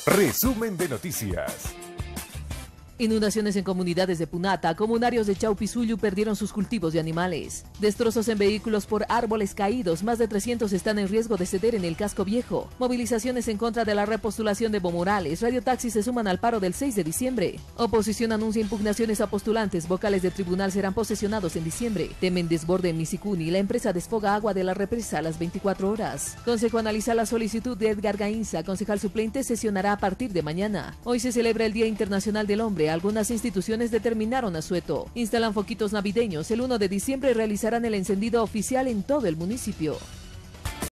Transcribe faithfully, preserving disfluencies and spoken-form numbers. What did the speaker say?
Resumen de noticias. Inundaciones en comunidades de Punata. Comunarios de Chaupisullu perdieron sus cultivos de animales. Destrozos en vehículos por árboles caídos. Más de trescientos están en riesgo de ceder en el casco viejo. Movilizaciones en contra de la repostulación de Evo Morales. Radiotaxis se suman al paro del seis de diciembre. Oposición anuncia impugnaciones a postulantes. Vocales de tribunal serán posesionados en diciembre. Temen desborde en Misicuni. La empresa desfoga agua de la represa a las veinticuatro horas. Consejo analiza la solicitud de Edgar Gainza. Concejal suplente sesionará a partir de mañana. Hoy se celebra el Día Internacional del Hombre. Algunas instituciones determinaron asueto. Instalan foquitos navideños. El uno de diciembre realizarán el encendido oficial en todo el municipio.